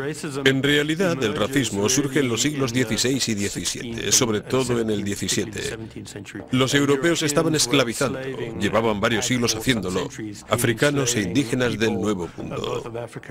En realidad, el racismo surge en los siglos XVI y XVII, sobre todo en el XVII. Los europeos estaban esclavizando, llevaban varios siglos haciéndolo, africanos e indígenas del Nuevo Mundo.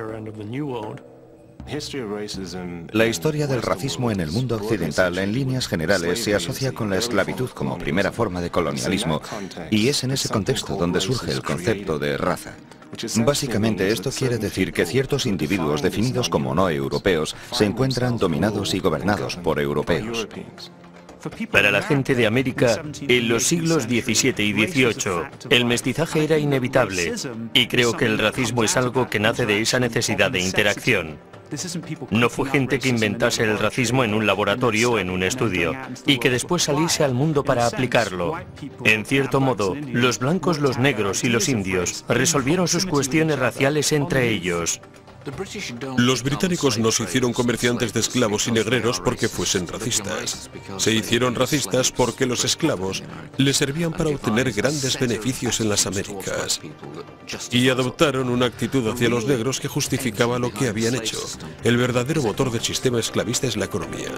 La historia del racismo en el mundo occidental, en líneas generales, se asocia con la esclavitud como primera forma de colonialismo, y es en ese contexto donde surge el concepto de raza. Básicamente, esto quiere decir que ciertos individuos definidos como no europeos se encuentran dominados y gobernados por europeos. Para la gente de América, en los siglos XVII y XVIII, el mestizaje era inevitable, y creo que el racismo es algo que nace de esa necesidad de interacción. No fue gente que inventase el racismo en un laboratorio o en un estudio, y que después saliese al mundo para aplicarlo. En cierto modo, los blancos, los negros y los indios resolvieron sus cuestiones raciales entre ellos. Los británicos no se hicieron comerciantes de esclavos y negreros porque fuesen racistas. Se hicieron racistas porque los esclavos les servían para obtener grandes beneficios en las Américas. Y adoptaron una actitud hacia los negros que justificaba lo que habían hecho. El verdadero motor del sistema esclavista es la economía.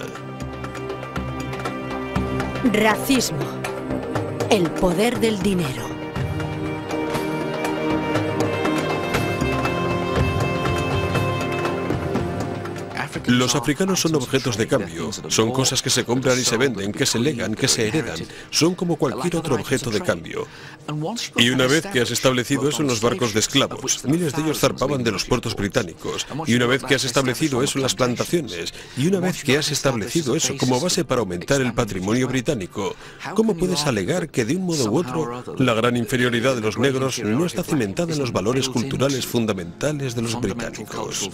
Racismo. El poder del dinero. Los africanos son objetos de cambio, son cosas que se compran y se venden, que se legan, que se heredan, son como cualquier otro objeto de cambio. Y una vez que has establecido eso en los barcos de esclavos, miles de ellos zarpaban de los puertos británicos, y una vez que has establecido eso en las plantaciones, y una vez que has establecido eso como base para aumentar el patrimonio británico, ¿cómo puedes alegar que de un modo u otro la gran inferioridad de los negros no está cimentada en los valores culturales fundamentales de los británicos?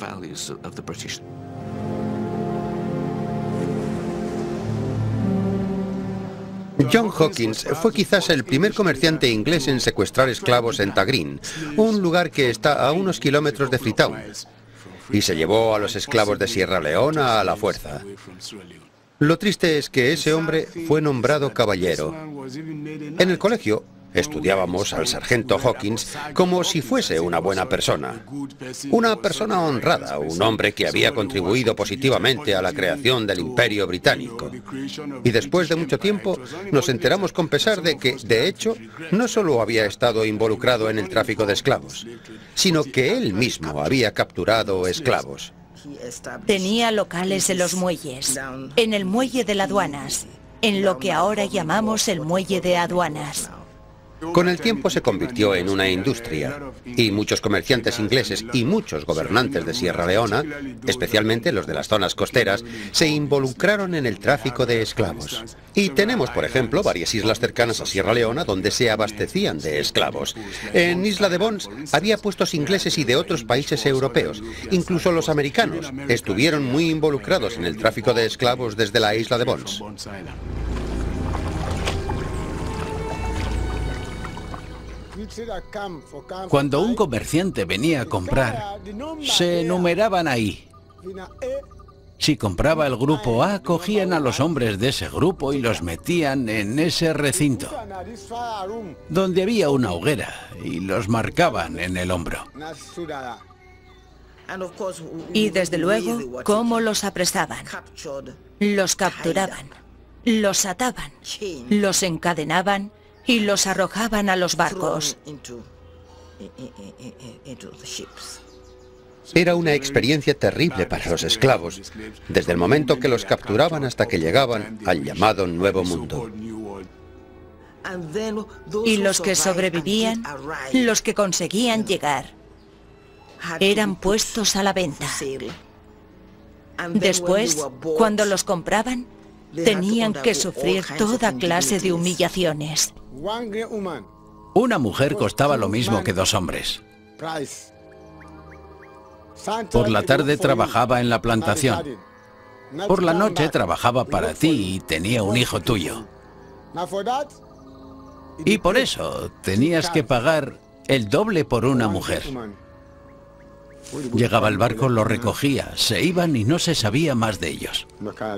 John Hawkins fue quizás el primer comerciante inglés en secuestrar esclavos en Tagreen, un lugar que está a unos kilómetros de Freetown, y se llevó a los esclavos de Sierra Leona a la fuerza. Lo triste es que ese hombre fue nombrado caballero. En el colegio estudiábamos al sargento Hawkins como si fuese una buena persona. Una persona honrada, un hombre que había contribuido positivamente a la creación del Imperio Británico. Y después de mucho tiempo nos enteramos con pesar de que, de hecho, no solo había estado involucrado en el tráfico de esclavos, sino que él mismo había capturado esclavos. Tenía locales en los muelles, en el muelle de las aduanas, en lo que ahora llamamos el muelle de aduanas. Con el tiempo se convirtió en una industria, y muchos comerciantes ingleses y muchos gobernantes de Sierra Leona, especialmente los de las zonas costeras, se involucraron en el tráfico de esclavos. Y tenemos, por ejemplo, varias islas cercanas a Sierra Leona donde se abastecían de esclavos. En Isla de Bons había puestos ingleses y de otros países europeos. Incluso los americanos estuvieron muy involucrados en el tráfico de esclavos desde la Isla de Bons. Cuando un comerciante venía a comprar, se enumeraban ahí. Si compraba el grupo A, cogían a los hombres de ese grupo y los metían en ese recinto, donde había una hoguera, y los marcaban en el hombro. Y desde luego, ¿cómo los apresaban? Los capturaban, los ataban, los encadenaban y los arrojaban a los barcos. Era una experiencia terrible para los esclavos, desde el momento que los capturaban hasta que llegaban al llamado Nuevo Mundo. Y los que sobrevivían, los que conseguían llegar, eran puestos a la venta. Después, cuando los compraban, tenían que sufrir toda clase de humillaciones. Una mujer costaba lo mismo que 2 hombres. Por la tarde trabajaba en la plantación. Por la noche trabajaba para ti y tenía un hijo tuyo. Y por eso tenías que pagar el doble por una mujer. Llegaba el barco, lo recogía, se iban y no se sabía más de ellos.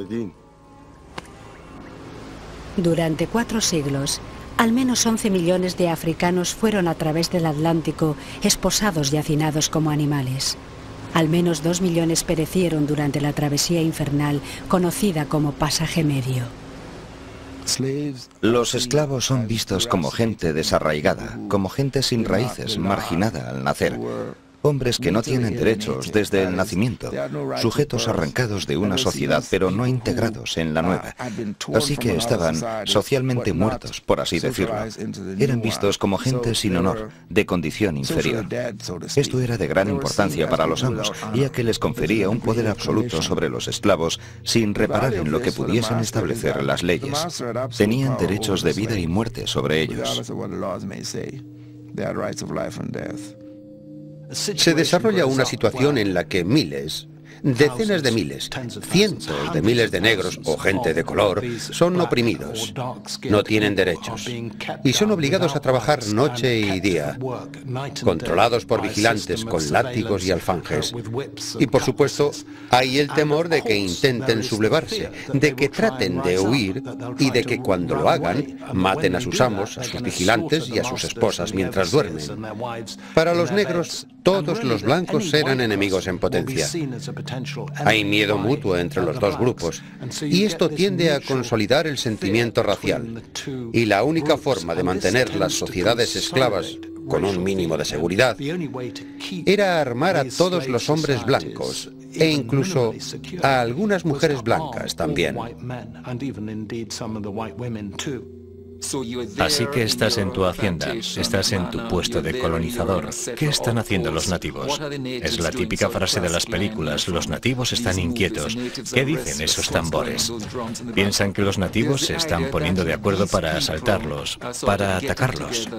Durante 4 siglos, al menos 11 millones de africanos fueron a través del Atlántico esposados y hacinados como animales. Al menos 2 millones perecieron durante la travesía infernal conocida como pasaje medio. Los esclavos son vistos como gente desarraigada, como gente sin raíces, marginada al nacer. Hombres que no tienen derechos desde el nacimiento, sujetos arrancados de una sociedad pero no integrados en la nueva. Así que estaban socialmente muertos, por así decirlo. Eran vistos como gente sin honor, de condición inferior. Esto era de gran importancia para los amos, ya que les confería un poder absoluto sobre los esclavos sin reparar en lo que pudiesen establecer las leyes. Tenían derechos de vida y muerte sobre ellos. Se desarrolla una situación en la que miles, decenas de miles, cientos de miles de negros o gente de color son oprimidos, no tienen derechos y son obligados a trabajar noche y día, controlados por vigilantes con látigos y alfanjes. Y por supuesto, hay el temor de que intenten sublevarse, de que traten de huir y de que cuando lo hagan, maten a sus amos, a sus vigilantes y a sus esposas mientras duermen. Para los negros, todos los blancos eran enemigos en potencia. Hay miedo mutuo entre los dos grupos y esto tiende a consolidar el sentimiento racial. Y la única forma de mantener las sociedades esclavas con un mínimo de seguridad era armar a todos los hombres blancos e incluso a algunas mujeres blancas también. Así que estás en tu hacienda, estás en tu puesto de colonizador. ¿Qué están haciendo los nativos? Es la típica frase de las películas, los nativos están inquietos. ¿Qué dicen esos tambores? Piensan que los nativos se están poniendo de acuerdo para asaltarlos, para atacarlos.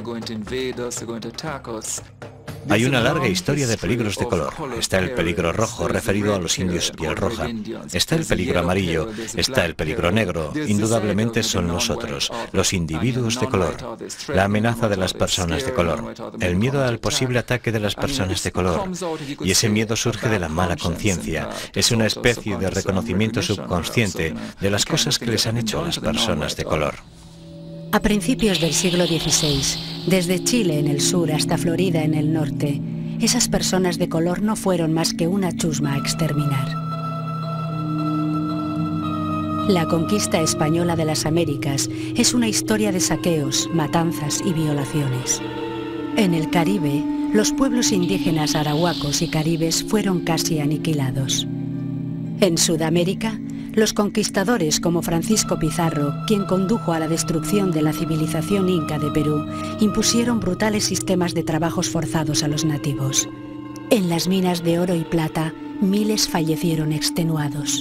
Hay una larga historia de peligros de color. Está el peligro rojo, referido a los indios piel roja. Está el peligro amarillo. Está el peligro negro. Indudablemente son nosotros, los individuos de color. La amenaza de las personas de color. El miedo al posible ataque de las personas de color. Y ese miedo surge de la mala conciencia. Es una especie de reconocimiento subconsciente de las cosas que les han hecho a las personas de color. A principios del siglo XVI, desde Chile en el sur hasta Florida en el norte, esas personas de color no fueron más que una chusma a exterminar. La conquista española de las Américas es una historia de saqueos, matanzas y violaciones. En el Caribe, los pueblos indígenas arahuacos y caribes fueron casi aniquilados. En Sudamérica, los conquistadores como Francisco Pizarro, quien condujo a la destrucción de la civilización inca de Perú, impusieron brutales sistemas de trabajos forzados a los nativos. En las minas de oro y plata, miles fallecieron extenuados.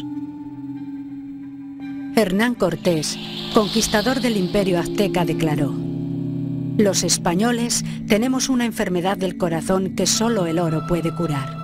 Hernán Cortés, conquistador del Imperio Azteca, declaró: "Los españoles tenemos una enfermedad del corazón que solo el oro puede curar".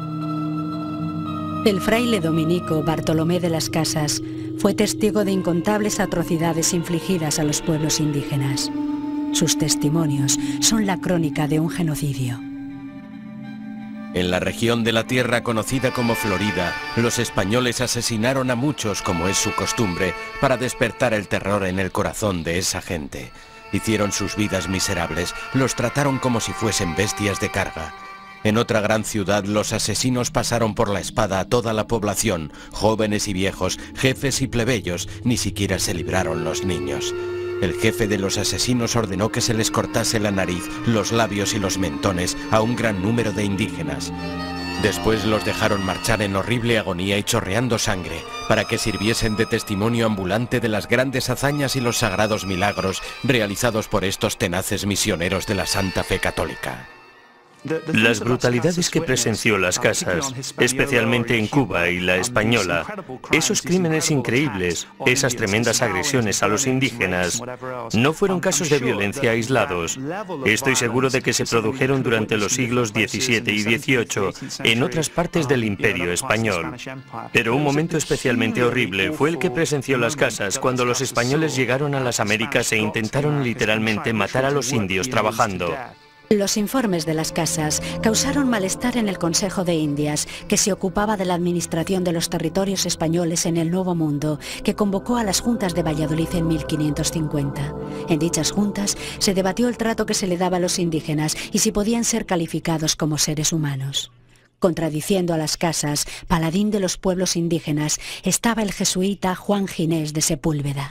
El fraile dominico Bartolomé de las Casas fue testigo de incontables atrocidades infligidas a los pueblos indígenas. Sus testimonios son la crónica de un genocidio. En la región de la tierra conocida como Florida, los españoles asesinaron a muchos, como es su costumbre, para despertar el terror en el corazón de esa gente. Hicieron sus vidas miserables, los trataron como si fuesen bestias de carga. En otra gran ciudad, los asesinos pasaron por la espada a toda la población, jóvenes y viejos, jefes y plebeyos, ni siquiera se libraron los niños. El jefe de los asesinos ordenó que se les cortase la nariz, los labios y los mentones a un gran número de indígenas. Después los dejaron marchar en horrible agonía y chorreando sangre, para que sirviesen de testimonio ambulante de las grandes hazañas y los sagrados milagros realizados por estos tenaces misioneros de la Santa Fe Católica. Las brutalidades que presenció Las Casas, especialmente en Cuba y la Española, esos crímenes increíbles, esas tremendas agresiones a los indígenas, no fueron casos de violencia aislados. Estoy seguro de que se produjeron durante los siglos XVII y XVIII en otras partes del Imperio Español. Pero un momento especialmente horrible fue el que presenció Las Casas cuando los españoles llegaron a las Américas e intentaron literalmente matar a los indios trabajando. Los informes de Las Casas causaron malestar en el Consejo de Indias, que se ocupaba de la administración de los territorios españoles en el Nuevo Mundo, que convocó a las juntas de Valladolid en 1550. En dichas juntas se debatió el trato que se le daba a los indígenas y si podían ser calificados como seres humanos. Contradiciendo a las casas, paladín de los pueblos indígenas, estaba el jesuita Juan Ginés de Sepúlveda.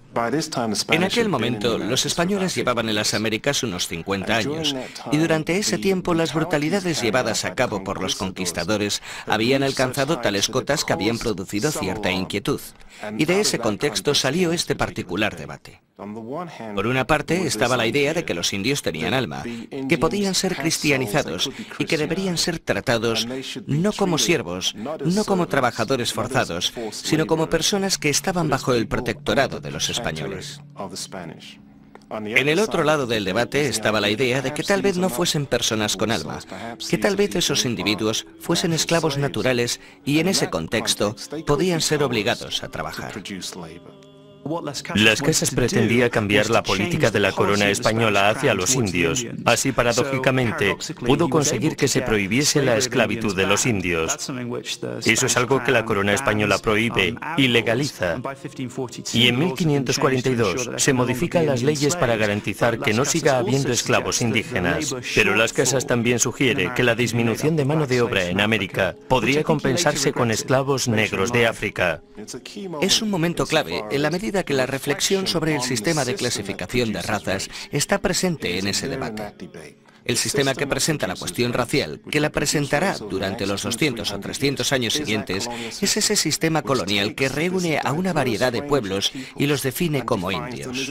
En aquel momento, los españoles llevaban en las Américas unos 50 años, y durante ese tiempo las brutalidades llevadas a cabo por los conquistadores habían alcanzado tales cotas que habían producido cierta inquietud, y de ese contexto salió este particular debate. Por una parte estaba la idea de que los indios tenían alma, que podían ser cristianizados y que deberían ser tratados no como siervos, no como trabajadores forzados, sino como personas que estaban bajo el protectorado de los españoles. En el otro lado del debate estaba la idea de que tal vez no fuesen personas con alma, que tal vez esos individuos fuesen esclavos naturales y en ese contexto podían ser obligados a trabajar. Las Casas pretendía cambiar la política de la corona española hacia los indios. Así, paradójicamente, pudo conseguir que se prohibiese la esclavitud de los indios. Eso es algo que la corona española prohíbe y legaliza. Y en 1542 se modifican las leyes para garantizar que no siga habiendo esclavos indígenas. Pero Las Casas también sugiere que la disminución de mano de obra en América podría compensarse con esclavos negros de África. Es un momento clave en la medida que la reflexión sobre el sistema de clasificación de razas está presente en ese debate. El sistema que presenta la cuestión racial, que la presentará durante los 200 o 300 años siguientes, es ese sistema colonial que reúne a una variedad de pueblos y los define como indios.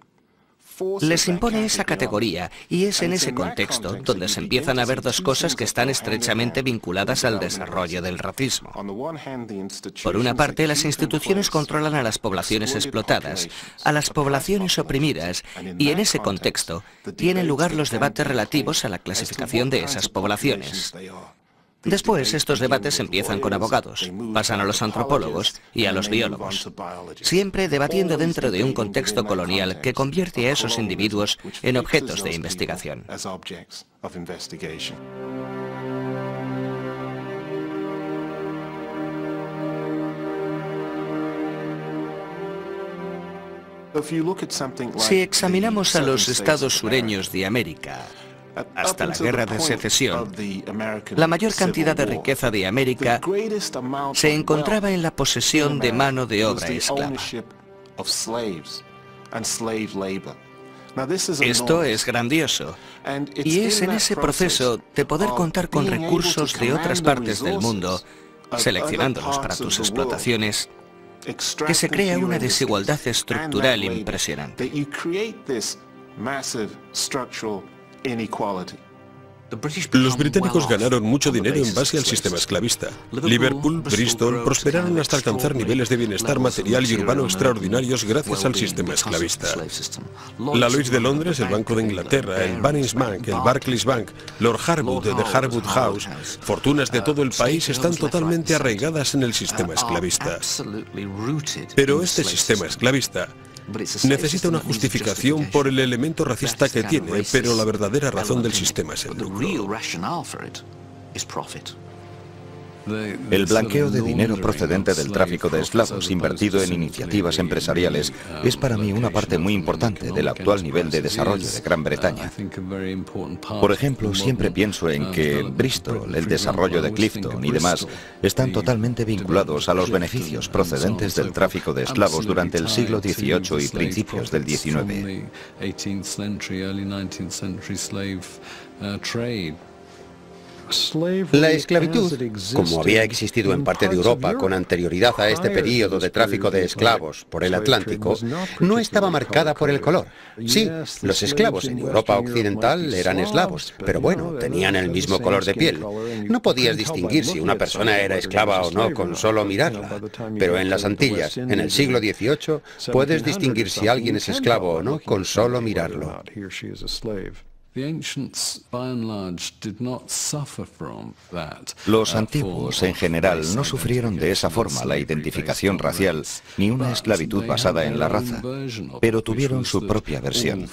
Les impone esa categoría y es en ese contexto donde se empiezan a ver dos cosas que están estrechamente vinculadas al desarrollo del racismo. Por una parte, las instituciones controlan a las poblaciones explotadas, a las poblaciones oprimidas, y en ese contexto tienen lugar los debates relativos a la clasificación de esas poblaciones. Después, estos debates empiezan con abogados, pasan a los antropólogos y a los biólogos, siempre debatiendo dentro de un contexto colonial que convierte a esos individuos en objetos de investigación. Si examinamos a los estados sureños de América, hasta la Guerra de Secesión, la mayor cantidad de riqueza de América se encontraba en la posesión de mano de obra esclava. Esto es grandioso, y es en ese proceso de poder contar con recursos de otras partes del mundo, seleccionándolos para tus explotaciones, que se crea una desigualdad estructural impresionante. Los británicos ganaron mucho dinero en base al sistema esclavista. Liverpool, Bristol prosperaron hasta alcanzar niveles de bienestar material y urbano extraordinarios gracias al sistema esclavista. La Lloyds de Londres, el Banco de Inglaterra, el Bunnings Bank, el Barclays Bank, Lord Harwood de Harwood House, fortunas de todo el país están totalmente arraigadas en el sistema esclavista. Pero este sistema esclavista necesita una justificación por el elemento racista que tiene, pero la verdadera razón del sistema es el lucro. El blanqueo de dinero procedente del tráfico de esclavos invertido en iniciativas empresariales es para mí una parte muy importante del actual nivel de desarrollo de Gran Bretaña. Por ejemplo, siempre pienso en que Bristol, el desarrollo de Clifton y demás están totalmente vinculados a los beneficios procedentes del tráfico de esclavos durante el siglo XVIII y principios del XIX. La esclavitud, como había existido en parte de Europa con anterioridad a este periodo de tráfico de esclavos por el Atlántico, no estaba marcada por el color. Sí, los esclavos en Europa occidental eran eslavos, pero bueno, tenían el mismo color de piel. No podías distinguir si una persona era esclava o no con solo mirarla. Pero en las Antillas, en el siglo XVIII, puedes distinguir si alguien es esclavo o no con solo mirarlo. Los antiguos, en general, no sufrieron de esa forma la identificación racial ni una esclavitud basada en la raza, pero tuvieron su propia versión.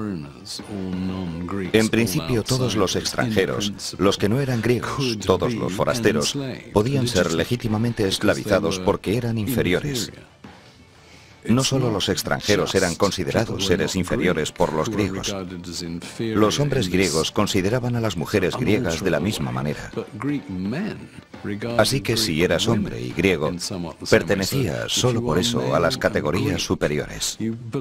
En principio, todos los extranjeros, los que no eran griegos, todos los forasteros, podían ser legítimamente esclavizados porque eran inferiores. No solo los extranjeros eran considerados seres inferiores por los griegos. Los hombres griegos consideraban a las mujeres griegas de la misma manera. Así que si eras hombre y griego, pertenecías solo por eso a las categorías superiores.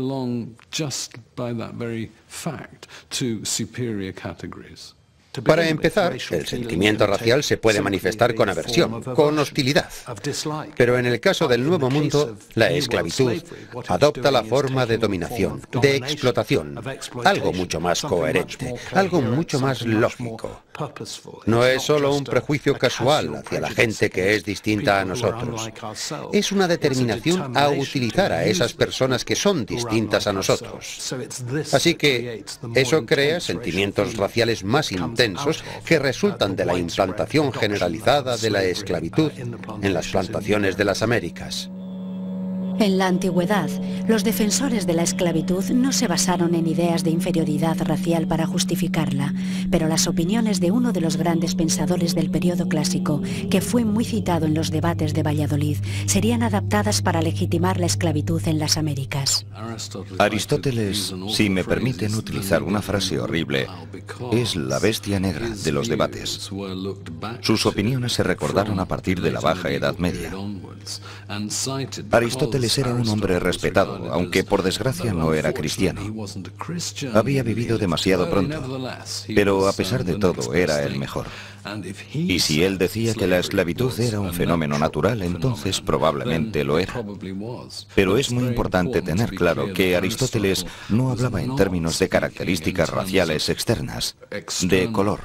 Para empezar, el sentimiento racial se puede manifestar con aversión, con hostilidad. Pero en el caso del Nuevo Mundo, la esclavitud adopta la forma de dominación, de explotación, algo mucho más coherente, algo mucho más lógico. No es solo un prejuicio casual hacia la gente que es distinta a nosotros. Es una determinación a utilizar a esas personas que son distintas a nosotros. Así que eso crea sentimientos raciales más intensos que resultan de la implantación generalizada de la esclavitud en las plantaciones de las Américas. En la antigüedad, los defensores de la esclavitud no se basaron en ideas de inferioridad racial para justificarla, pero las opiniones de uno de los grandes pensadores del periodo clásico, que fue muy citado en los debates de Valladolid, serían adaptadas para legitimar la esclavitud en las Américas. Aristóteles, si me permiten utilizar una frase horrible, es la bestia negra de los debates. Sus opiniones se recordaron a partir de la Baja Edad Media. Aristóteles era un hombre respetado, aunque por desgracia no era cristiano. Había vivido demasiado pronto, pero a pesar de todo era el mejor. Y si él decía que la esclavitud era un fenómeno natural, entonces probablemente lo era. Pero es muy importante tener claro que Aristóteles no hablaba en términos de características raciales externas, de color.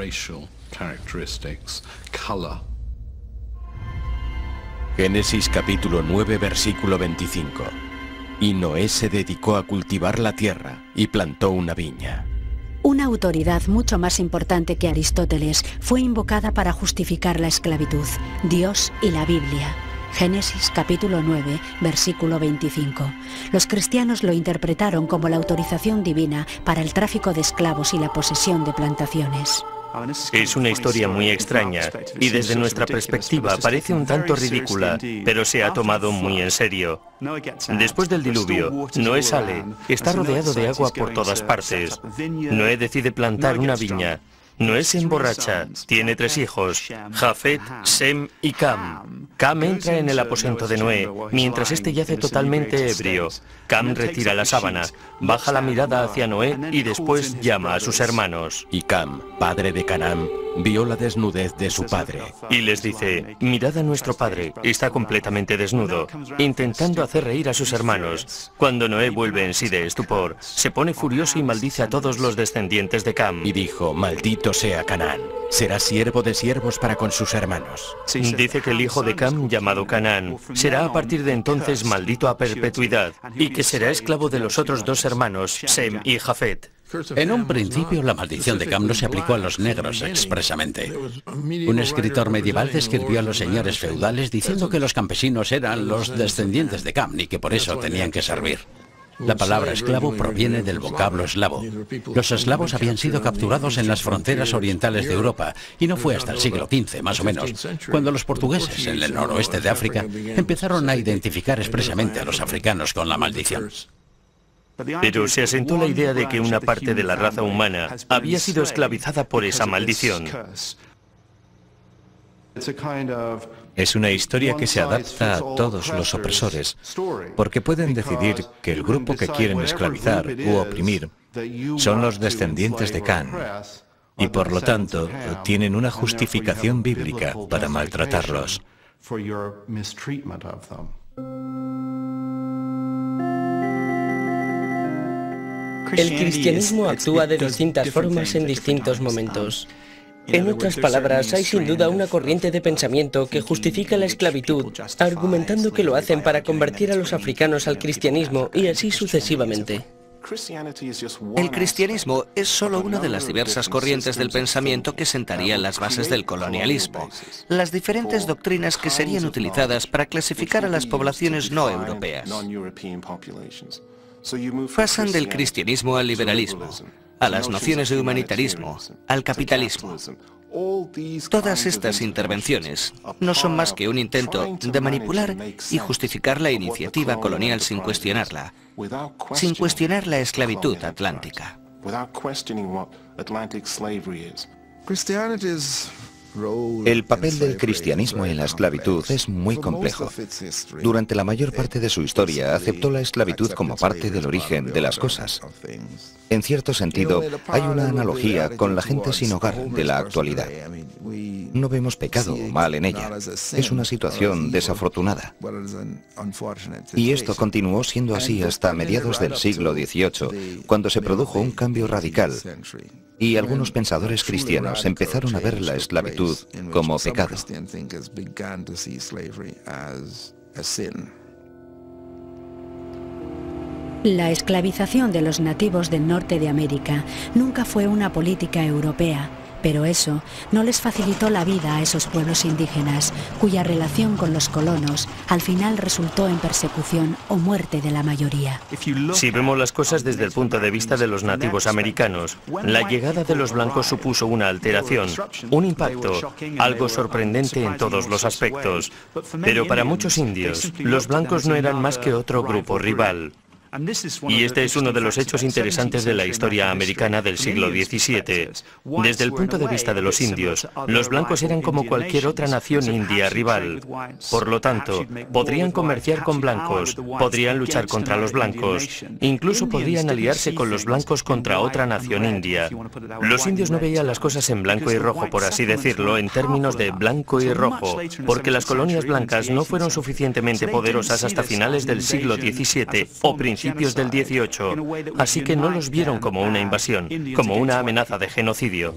Génesis capítulo 9, versículo 25. Y Noé se dedicó a cultivar la tierra y plantó una viña. Una autoridad mucho más importante que Aristóteles fue invocada para justificar la esclavitud: Dios y la Biblia. Génesis capítulo 9, versículo 25. Los cristianos lo interpretaron como la autorización divina para el tráfico de esclavos y la posesión de plantaciones. Es una historia muy extraña y desde nuestra perspectiva parece un tanto ridícula, pero se ha tomado muy en serio. Después del diluvio, Noé sale, está rodeado de agua por todas partes. Noé decide plantar una viña. Noé se emborracha, tiene 3 hijos, Jafet, Sem y Cam. Cam entra en el aposento de Noé, mientras éste yace totalmente ebrio. Cam retira la sábana, baja la mirada hacia Noé y después llama a sus hermanos. Y Cam, padre de Canaán, vio la desnudez de su padre. Y les dice: mirad a nuestro padre, está completamente desnudo, intentando hacer reír a sus hermanos. Cuando Noé vuelve en sí de estupor, se pone furioso y maldice a todos los descendientes de Cam. Y dijo: maldito sea Canaán, será siervo de siervos para con sus hermanos. Dice que el hijo de Cam, llamado Canaán, será a partir de entonces maldito a perpetuidad, y que será esclavo de los otros 2 hermanos, Sem y Jafet. En un principio, la maldición de Cam no se aplicó a los negros expresamente. Un escritor medieval describió a los señores feudales diciendo que los campesinos eran los descendientes de Cam y que por eso tenían que servir. La palabra esclavo proviene del vocablo eslavo. Los eslavos habían sido capturados en las fronteras orientales de Europa y no fue hasta el siglo XV, más o menos, cuando los portugueses en el noroeste de África empezaron a identificar expresamente a los africanos con la maldición. Pero se asentó la idea de que una parte de la raza humana había sido esclavizada por esa maldición. Es una historia que se adapta a todos los opresores, porque pueden decidir que el grupo que quieren esclavizar u oprimir son los descendientes de Cam, y por lo tanto tienen una justificación bíblica para maltratarlos. El cristianismo actúa de distintas formas en distintos momentos. En otras palabras, hay sin duda una corriente de pensamiento que justifica la esclavitud, argumentando que lo hacen para convertir a los africanos al cristianismo y así sucesivamente. El cristianismo es solo una de las diversas corrientes del pensamiento que sentarían las bases del colonialismo, las diferentes doctrinas que serían utilizadas para clasificar a las poblaciones no europeas. Pasan del cristianismo al liberalismo, a las nociones de humanitarismo, al capitalismo. Todas estas intervenciones no son más que un intento de manipular y justificar la iniciativa colonial sin cuestionar la esclavitud atlántica. El papel del cristianismo en la esclavitud es muy complejo. Durante la mayor parte de su historia aceptó la esclavitud como parte del origen de las cosas. En cierto sentido, hay una analogía con la gente sin hogar de la actualidad. No vemos pecado o mal en ella. Es una situación desafortunada. Y esto continuó siendo así hasta mediados del siglo XVIII, cuando se produjo un cambio radical. Y algunos pensadores cristianos empezaron a ver la esclavitud como pecado. La esclavización de los nativos del norte de América nunca fue una política europea, pero eso no les facilitó la vida a esos pueblos indígenas, cuya relación con los colonos al final resultó en persecución o muerte de la mayoría. Si vemos las cosas desde el punto de vista de los nativos americanos, la llegada de los blancos supuso una alteración, un impacto, algo sorprendente en todos los aspectos. Pero para muchos indios, los blancos no eran más que otro grupo rival. Y este es uno de los hechos interesantes de la historia americana del siglo XVII. Desde el punto de vista de los indios, los blancos eran como cualquier otra nación india rival. Por lo tanto, podrían comerciar con blancos, podrían luchar contra los blancos, incluso podrían aliarse con los blancos contra otra nación india. Los indios no veían las cosas en blanco y rojo, por así decirlo, en términos de blanco y rojo, porque las colonias blancas no fueron suficientemente poderosas hasta finales del siglo XVII o principios del XVIII, así que no los vieron como una invasión, como una amenaza de genocidio.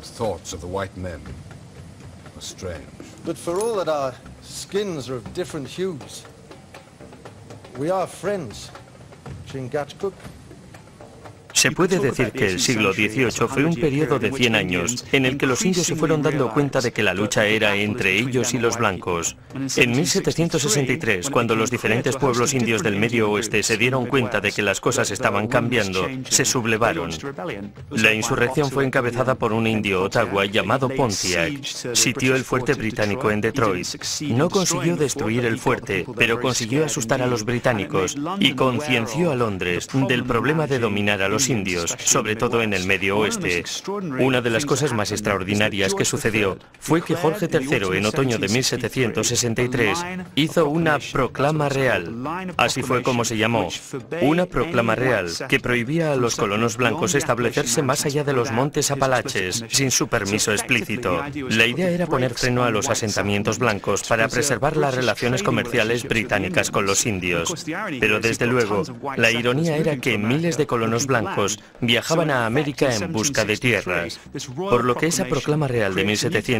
Se puede decir que el siglo XVIII fue un periodo de 100 años en el que los indios se fueron dando cuenta de que la lucha era entre ellos y los blancos. En 1763, cuando los diferentes pueblos indios del Medio Oeste se dieron cuenta de que las cosas estaban cambiando, se sublevaron. La insurrección fue encabezada por un indio Ottawa llamado Pontiac. Sitió el fuerte británico en Detroit. No consiguió destruir el fuerte, pero consiguió asustar a los británicos y concienció a Londres del problema de dominar a los indios, sobre todo en el Medio Oeste. Una de las cosas más extraordinarias que sucedió fue que Jorge III, en otoño de 1763, hizo una proclama real. Así fue como se llamó. Una proclama real que prohibía a los colonos blancos establecerse más allá de los montes Apalaches sin su permiso explícito. La idea era poner freno a los asentamientos blancos para preservar las relaciones comerciales británicas con los indios. Pero desde luego, la ironía era que miles de colonos blancos viajaban a América en busca de tierras, por lo que esa proclama real de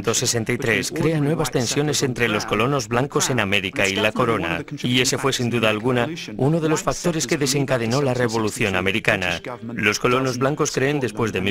1763 crea nuevas tensiones entre los colonos blancos en América y la corona, y ese fue sin duda alguna uno de los factores que desencadenó la Revolución Americana. Los colonos blancos creen después de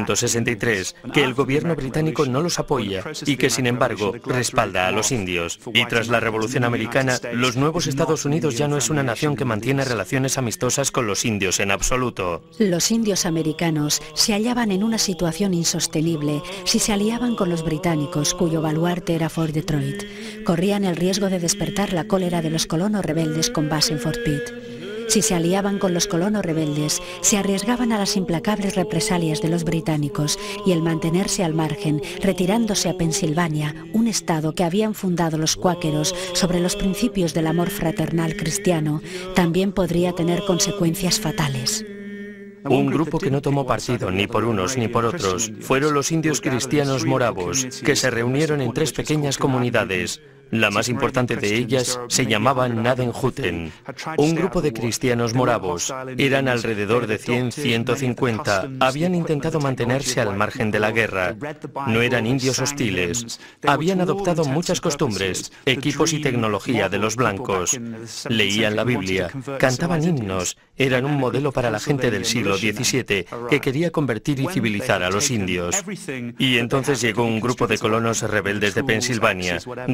1763 que el gobierno británico no los apoya y que sin embargo respalda a los indios. Y tras la Revolución Americana, los nuevos Estados Unidos ya no es una nación que mantiene relaciones amistosas con los indios en absoluto. Los indios americanos se hallaban en una situación insostenible si se aliaban con los británicos, cuyo baluarte era Fort Detroit. Corrían el riesgo de despertar la cólera de los colonos rebeldes con base en Fort Pitt. Si se aliaban con los colonos rebeldes, se arriesgaban a las implacables represalias de los británicos y el mantenerse al margen, retirándose a Pensilvania, un estado que habían fundado los cuáqueros sobre los principios del amor fraternal cristiano, también podría tener consecuencias fatales. Un grupo que no tomó partido ni por unos ni por otros fueron los indios cristianos moravos, que se reunieron en 3 pequeñas comunidades. La más importante de ellas se llamaba Gnadenhutten. Un grupo de cristianos moravos. Eran alrededor de 100-150. Habían intentado mantenerse al margen de la guerra. No eran indios hostiles. Habían adoptado muchas costumbres, equipos y tecnología de los blancos. Leían la Biblia, cantaban himnos. Eran un modelo para la gente del siglo XVII que quería convertir y civilizar a los indios. Y entonces llegó un grupo de colonos rebeldes de Pensilvania. Después de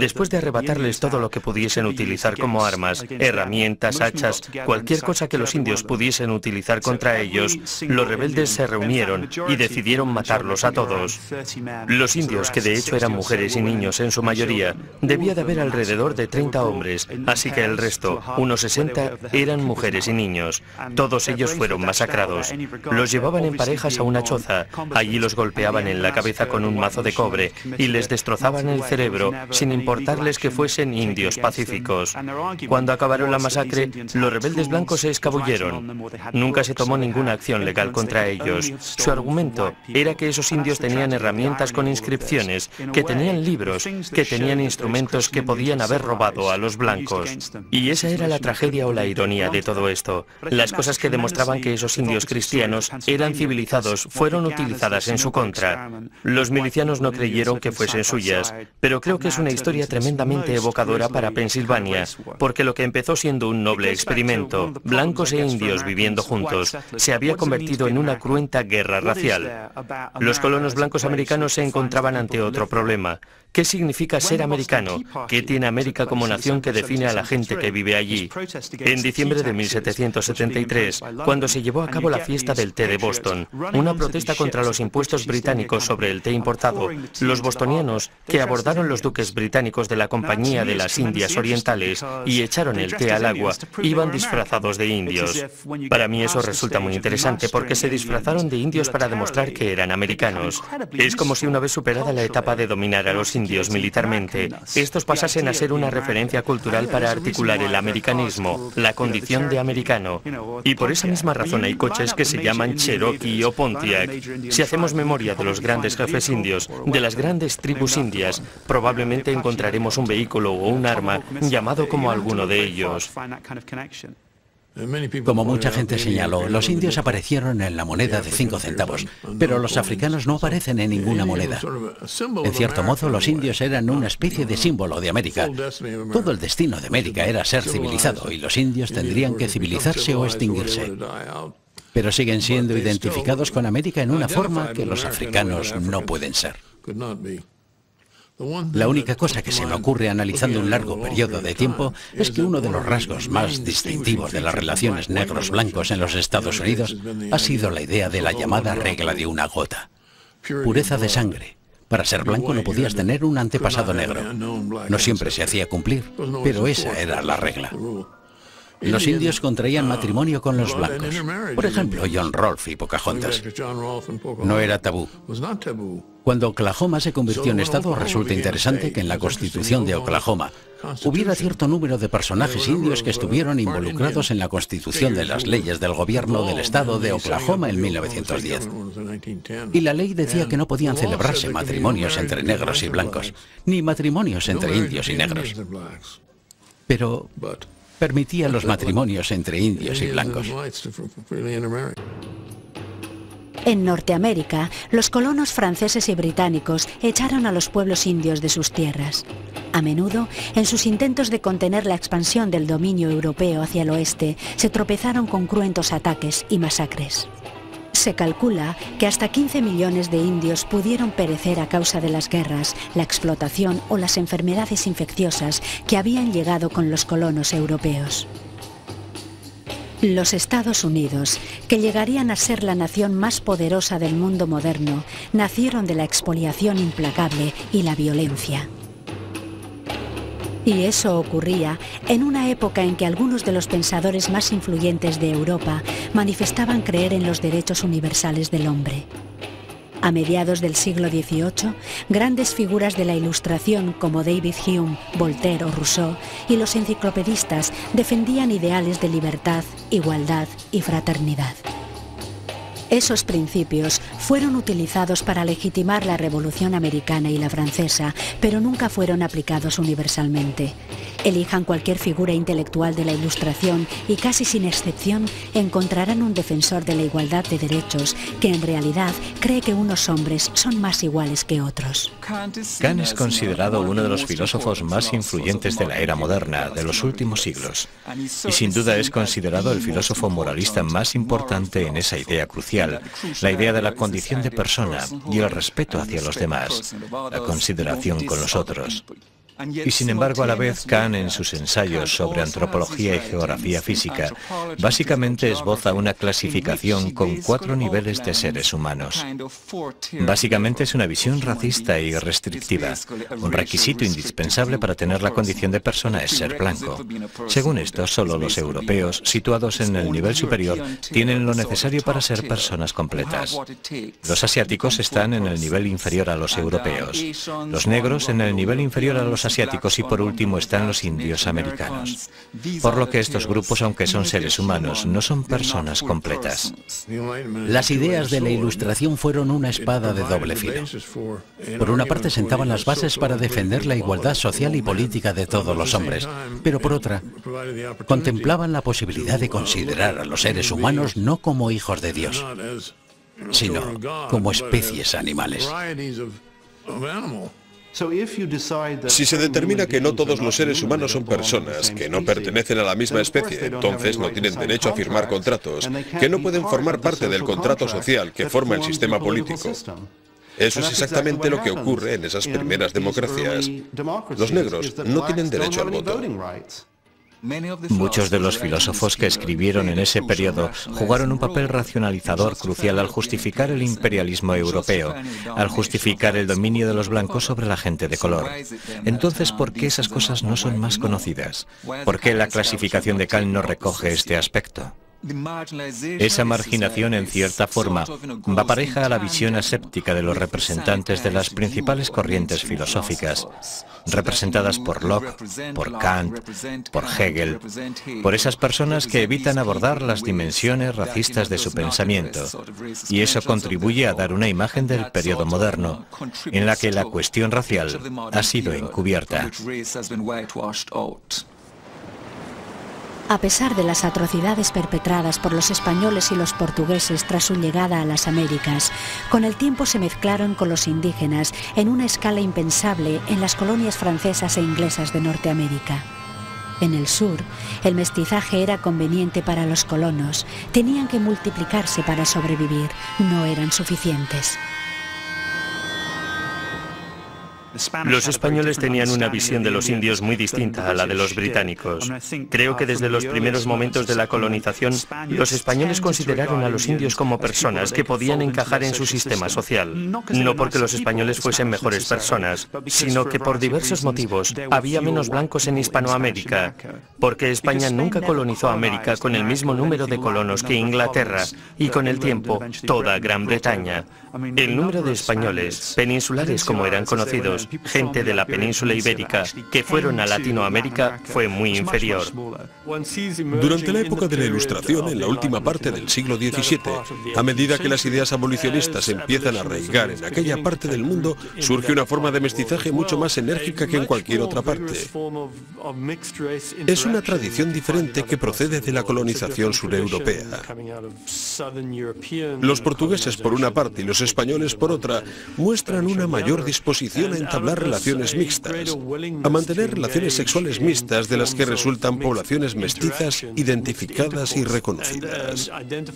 arrebatarles todo lo que pudiesen utilizar como armas, herramientas, hachas, cualquier cosa que los indios pudiesen utilizar contra ellos, los rebeldes se reunieron y decidieron matarlos a todos. Los indios, que de hecho eran mujeres y niños en su mayoría, debía de haber alrededor de 30 hombres, así que el resto, unos 60, eran mujeres y niños. Todos ellos fueron masacrados. Los llevaban en parejas a una choza, allí los golpeaban en la cabeza con un mazo de cobre y les destrozaban el cerebro sin importarles que fuesen indios pacíficos. Cuando acabaron la masacre, los rebeldes blancos se escabulleron. Nunca se tomó ninguna acción legal contra ellos. Su argumento era que esos indios tenían herramientas con inscripciones, que tenían libros, que tenían instrumentos que podían haber robado a los blancos. Y esa era la tragedia o la ironía de todo esto. Las cosas que demostraban que esos indios cristianos eran civilizados fueron utilizadas en su contra. Los milicianos no creyeron que fuesen suyas, pero creo que es una historia tremendamente evocadora para Pensilvania, porque lo que empezó siendo un noble experimento, blancos e indios viviendo juntos, se había convertido en una cruenta guerra racial. Los colonos blancos americanos se encontraban ante otro problema. ¿Qué significa ser americano? ¿Qué tiene América como nación que define a la gente que vive allí? En diciembre de 1773, cuando se llevó a cabo la fiesta del té de Boston, una protesta contra los impuestos británicos sobre el té importado, los bostonianos, que abordaron los duques británicos de la Compañía de las Indias Orientales y echaron el té al agua, iban disfrazados de indios. Para mí eso resulta muy interesante porque se disfrazaron de indios para demostrar que eran americanos. Es como si una vez superada la etapa de dominar a los indios militarmente, estos pasasen a ser una referencia cultural para articular el americanismo, la condición de americano. Y por esa misma razón hay coches que se llaman Cherokee o Pontiac. Si hacemos memoria de los grandes jefes indios, de las grandes tribus indias, probablemente encontraremos un vehículo o un arma llamado como alguno de ellos. Como mucha gente señaló, los indios aparecieron en la moneda de 5 centavos, pero los africanos no aparecen en ninguna moneda. En cierto modo, los indios eran una especie de símbolo de América. Todo el destino de América era ser civilizado, y los indios tendrían que civilizarse o extinguirse. Pero siguen siendo identificados con América en una forma que los africanos no pueden ser. La única cosa que se me ocurre analizando un largo periodo de tiempo es que uno de los rasgos más distintivos de las relaciones negros-blancos en los Estados Unidos ha sido la idea de la llamada regla de una gota. Pureza de sangre. Para ser blanco no podías tener un antepasado negro. No siempre se hacía cumplir, pero esa era la regla. Los indios contraían matrimonio con los blancos. Por ejemplo, John Rolfe y Pocahontas. No era tabú. Cuando Oklahoma se convirtió en estado, resulta interesante que en la Constitución de Oklahoma hubiera cierto número de personajes indios que estuvieron involucrados en la constitución de las leyes del gobierno del estado de Oklahoma en 1910. Y la ley decía que no podían celebrarse matrimonios entre negros y blancos, ni matrimonios entre indios y negros. Pero permitía los matrimonios entre indios y blancos. En Norteamérica, los colonos franceses y británicos echaron a los pueblos indios de sus tierras. A menudo, en sus intentos de contener la expansión del dominio europeo hacia el oeste, se tropezaron con cruentos ataques y masacres. Se calcula que hasta 15 millones de indios pudieron perecer a causa de las guerras, la explotación o las enfermedades infecciosas que habían llegado con los colonos europeos. Los Estados Unidos, que llegarían a ser la nación más poderosa del mundo moderno, nacieron de la expoliación implacable y la violencia. Y eso ocurría en una época en que algunos de los pensadores más influyentes de Europa manifestaban creer en los derechos universales del hombre. A mediados del siglo XVIII, grandes figuras de la Ilustración como David Hume, Voltaire o Rousseau y los enciclopedistas defendían ideales de libertad, igualdad y fraternidad. Esos principios fueron utilizados para legitimar la Revolución Americana y la Francesa, pero nunca fueron aplicados universalmente. Elijan cualquier figura intelectual de la Ilustración y casi sin excepción encontrarán un defensor de la igualdad de derechos que en realidad cree que unos hombres son más iguales que otros. Kant es considerado uno de los filósofos más influyentes de la era moderna, de los últimos siglos. Y sin duda es considerado el filósofo moralista más importante en esa idea crucial, la idea de la condición de persona y el respeto hacia los demás, la consideración con los otros. Y sin embargo, a la vez, Kahn, en sus ensayos sobre antropología y geografía física, básicamente esboza una clasificación con 4 niveles de seres humanos. Básicamente es una visión racista y restrictiva. Un requisito indispensable para tener la condición de persona es ser blanco. Según esto, solo los europeos, situados en el nivel superior, tienen lo necesario para ser personas completas. Los asiáticos están en el nivel inferior a los europeos. Los negros en el nivel inferior a los asiáticos y por último están los indios americanos. Por lo que estos grupos, aunque son seres humanos, no son personas completas. Las ideas de la Ilustración fueron una espada de doble filo. Por una parte sentaban las bases para defender la igualdad social y política de todos los hombres, pero por otra, contemplaban la posibilidad de considerar a los seres humanos no como hijos de Dios, sino como especies animales. Si se determina que no todos los seres humanos son personas, que no pertenecen a la misma especie, entonces no tienen derecho a firmar contratos, que no pueden formar parte del contrato social que forma el sistema político. Eso es exactamente lo que ocurre en esas primeras democracias. Los negros no tienen derecho al voto. Muchos de los filósofos que escribieron en ese periodo jugaron un papel racionalizador crucial al justificar el imperialismo europeo, al justificar el dominio de los blancos sobre la gente de color. Entonces, ¿por qué esas cosas no son más conocidas? ¿Por qué la clasificación de Kahn no recoge este aspecto? Esa marginación, en cierta forma, va pareja a la visión aséptica de los representantes de las principales corrientes filosóficas, representadas por Locke, por Kant, por Hegel, por esas personas que evitan abordar las dimensiones racistas de su pensamiento, y eso contribuye a dar una imagen del periodo moderno, en la que la cuestión racial ha sido encubierta. A pesar de las atrocidades perpetradas por los españoles y los portugueses tras su llegada a las Américas, con el tiempo se mezclaron con los indígenas en una escala impensable en las colonias francesas e inglesas de Norteamérica. En el sur, el mestizaje era conveniente para los colonos, tenían que multiplicarse para sobrevivir, no eran suficientes. Los españoles tenían una visión de los indios muy distinta a la de los británicos. Creo que desde los primeros momentos de la colonización, los españoles consideraron a los indios como personas que podían encajar en su sistema social. No porque los españoles fuesen mejores personas, sino que por diversos motivos había menos blancos en Hispanoamérica, porque España nunca colonizó América con el mismo número de colonos que Inglaterra y con el tiempo toda Gran Bretaña. El número de españoles, peninsulares como eran conocidos, gente de la península ibérica, que fueron a Latinoamérica, fue muy inferior. Durante la época de la Ilustración, en la última parte del siglo XVII, a medida que las ideas abolicionistas empiezan a arraigar en aquella parte del mundo, surge una forma de mestizaje mucho más enérgica que en cualquier otra parte. Es una tradición diferente que procede de la colonización sureuropea. Los portugueses por una parte y los españoles por otra muestran una mayor disposición a entablar relaciones mixtas, a mantener relaciones sexuales mixtas de las que resultan poblaciones mestizas identificadas y reconocidas.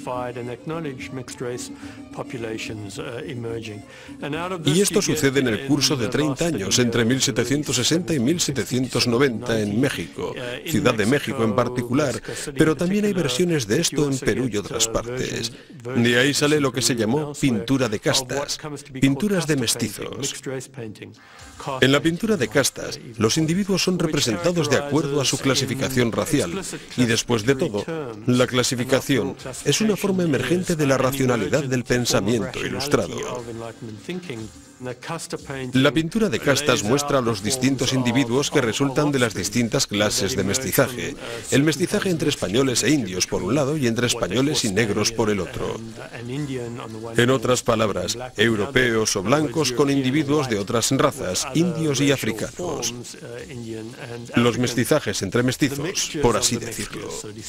Y esto sucede en el curso de 30 años, entre 1760 y 1790 en México, Ciudad de México en particular, pero también hay versiones de esto en Perú y otras partes. De ahí sale lo que se llamó pintura de castas, pinturas de mestizos. En la pintura de castas, los individuos son representados de acuerdo a su clasificación racial, y después de todo, la clasificación es una forma emergente de la racionalidad del pensamiento ilustrado. La pintura de castas muestra a los distintos individuos que resultan de las distintas clases de mestizaje. El mestizaje entre españoles e indios por un lado y entre españoles y negros por el otro. En otras palabras, europeos o blancos con individuos de otras razas, indios y africanos. Los mestizajes entre mestizos, por así decirlo.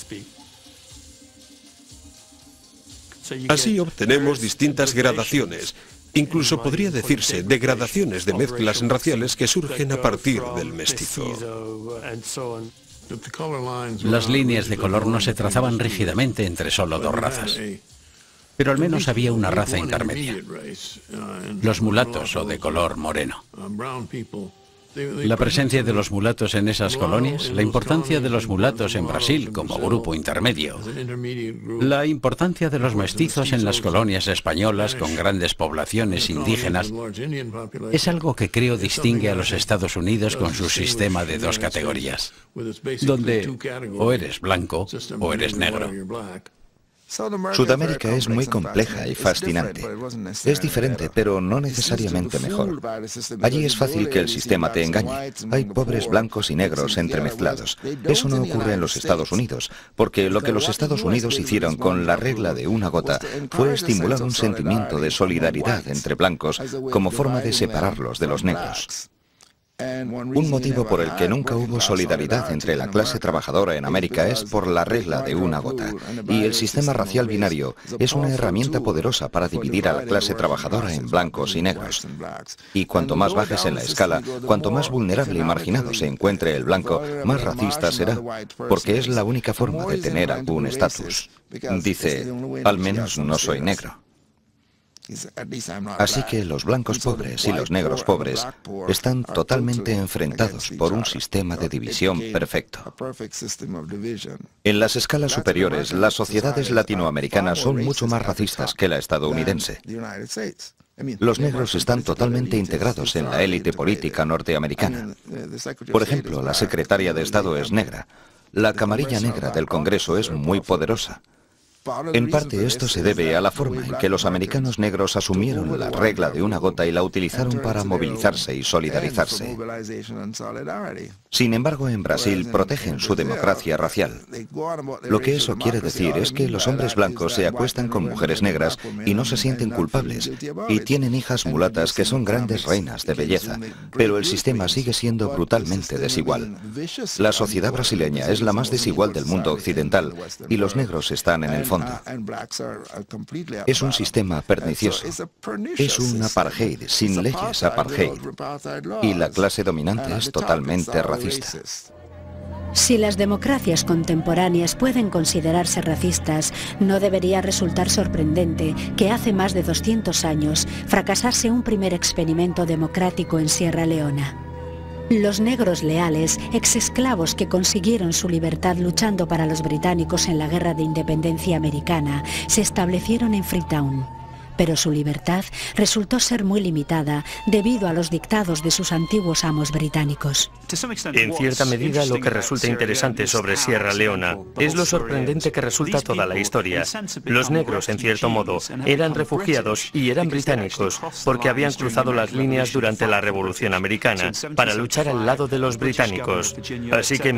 Así obtenemos distintas gradaciones. Incluso podría decirse degradaciones de mezclas raciales que surgen a partir del mestizo. Las líneas de color no se trazaban rígidamente entre solo dos razas, pero al menos había una raza intermedia, los mulatos o de color moreno. La presencia de los mulatos en esas colonias, la importancia de los mulatos en Brasil como grupo intermedio, la importancia de los mestizos en las colonias españolas con grandes poblaciones indígenas, es algo que creo distingue a los Estados Unidos con su sistema de dos categorías, donde o eres blanco o eres negro. Sudamérica es muy compleja y fascinante. Es diferente, pero no necesariamente mejor. Allí es fácil que el sistema te engañe. Hay pobres blancos y negros entremezclados. Eso no ocurre en los Estados Unidos, porque lo que los Estados Unidos hicieron con la regla de una gota fue estimular un sentimiento de solidaridad entre blancos como forma de separarlos de los negros. Un motivo por el que nunca hubo solidaridad entre la clase trabajadora en América es por la regla de una gota, y el sistema racial binario es una herramienta poderosa para dividir a la clase trabajadora en blancos y negros. Y cuanto más bajes en la escala, cuanto más vulnerable y marginado se encuentre el blanco, más racista será, porque es la única forma de tener algún estatus. Dice, al menos no soy negro. Así que los blancos pobres y los negros pobres están totalmente enfrentados por un sistema de división perfecto. En las escalas superiores, las sociedades latinoamericanas son mucho más racistas que la estadounidense. Los negros están totalmente integrados en la élite política norteamericana. Por ejemplo, la secretaria de Estado es negra. La camarilla negra del Congreso es muy poderosa. En parte esto se debe a la forma en que los americanos negros asumieron la regla de una gota y la utilizaron para movilizarse y solidarizarse. Sin embargo, en Brasil protegen su democracia racial. Lo que eso quiere decir es que los hombres blancos se acuestan con mujeres negras y no se sienten culpables, y tienen hijas mulatas que son grandes reinas de belleza, pero el sistema sigue siendo brutalmente desigual. La sociedad brasileña es la más desigual del mundo occidental, y los negros están en el fondo. Es un sistema pernicioso. Es un apartheid sin leyes apartheid. Y la clase dominante es totalmente racista. Si las democracias contemporáneas pueden considerarse racistas, no debería resultar sorprendente que hace más de 200 años fracasase un primer experimento democrático en Sierra Leona. Los negros leales, exesclavos que consiguieron su libertad luchando para los británicos en la Guerra de Independencia Americana, se establecieron en Freetown. Pero su libertad resultó ser muy limitada debido a los dictados de sus antiguos amos británicos. En cierta medida, lo que resulta interesante sobre Sierra Leona es lo sorprendente que resulta toda la historia. Los negros, en cierto modo, eran refugiados y eran británicos porque habían cruzado las líneas durante la Revolución Americana para luchar al lado de los británicos. Así que en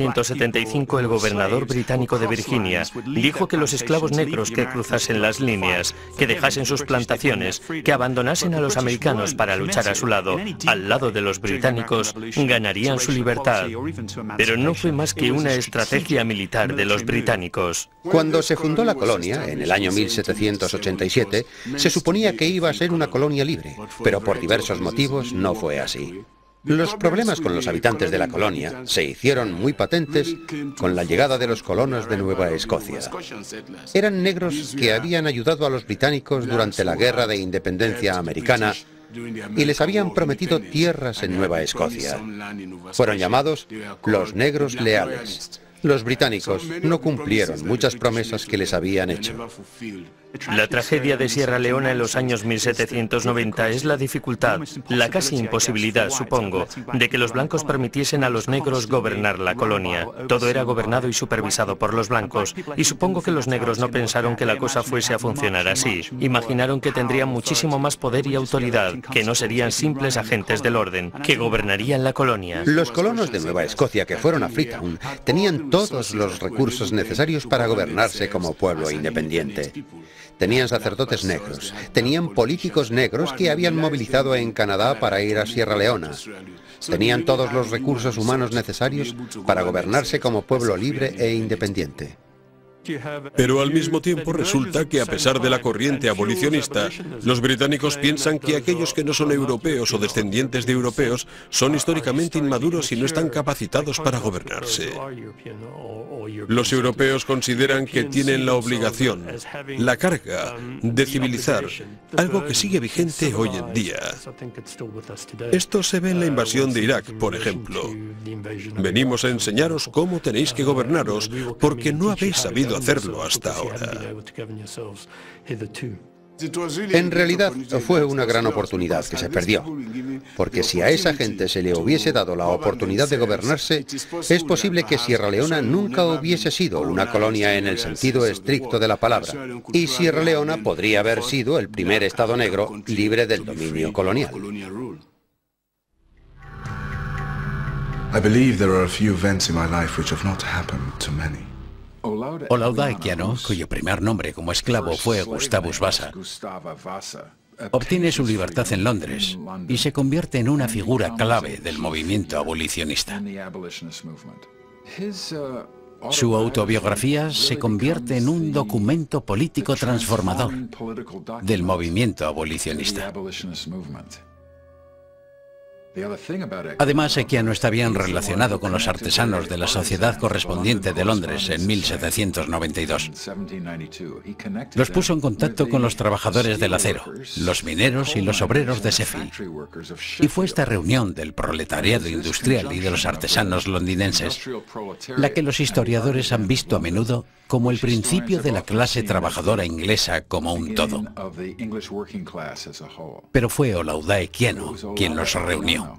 1775 el gobernador británico de Virginia dijo que los esclavos negros que cruzasen las líneas, que dejasen sus plantaciones, que abandonasen a los americanos para luchar a su lado, al lado de los británicos, ganarían su libertad. Pero no fue más que una estrategia militar de los británicos. Cuando se fundó la colonia, en el año 1787, se suponía que iba a ser una colonia libre, pero por diversos motivos no fue así. Los problemas con los habitantes de la colonia se hicieron muy patentes con la llegada de los colonos de Nueva Escocia. Eran negros que habían ayudado a los británicos durante la Guerra de Independencia Americana y les habían prometido tierras en Nueva Escocia. Fueron llamados los negros leales. Los británicos no cumplieron muchas promesas que les habían hecho. La tragedia de Sierra Leona en los años 1790 es la dificultad, la casi imposibilidad, supongo, de que los blancos permitiesen a los negros gobernar la colonia. Todo era gobernado y supervisado por los blancos, y supongo que los negros no pensaron que la cosa fuese a funcionar así. Imaginaron que tendrían muchísimo más poder y autoridad, que no serían simples agentes del orden, que gobernarían la colonia. Los colonos de Nueva Escocia que fueron a Freetown tenían todos los recursos necesarios para gobernarse como pueblo independiente. Tenían sacerdotes negros, tenían políticos negros que habían movilizado en Canadá para ir a Sierra Leona. Tenían todos los recursos humanos necesarios para gobernarse como pueblo libre e independiente. Pero al mismo tiempo resulta que a pesar de la corriente abolicionista, los británicos piensan que aquellos que no son europeos o descendientes de europeos son históricamente inmaduros y no están capacitados para gobernarse. Los europeos consideran que tienen la obligación, la carga, de civilizar, algo que sigue vigente hoy en día. Esto se ve en la invasión de Irak, por ejemplo. Venimos a enseñaros cómo tenéis que gobernaros, porque no habéis sabido hacerlo hasta ahora. En realidad fue una gran oportunidad que se perdió, porque si a esa gente se le hubiese dado la oportunidad de gobernarse, es posible que Sierra Leona nunca hubiese sido una colonia en el sentido estricto de la palabra, y Sierra Leona podría haber sido el primer estado negro libre del dominio colonial. I believe there are a few events in my life which have not happened to many. Olaudah Equiano, cuyo primer nombre como esclavo fue Gustavus Vasa, obtiene su libertad en Londres y se convierte en una figura clave del movimiento abolicionista. Su autobiografía se convierte en un documento político transformador del movimiento abolicionista. Además, Equiano está bien relacionado con los artesanos de la Sociedad Correspondiente de Londres en 1792. Los puso en contacto con los trabajadores del acero, los mineros y los obreros de Sheffield. Y fue esta reunión del proletariado industrial y de los artesanos londinenses la que los historiadores han visto a menudo como el principio de la clase trabajadora inglesa como un todo. Pero fue Olaudah Equiano quien los reunió.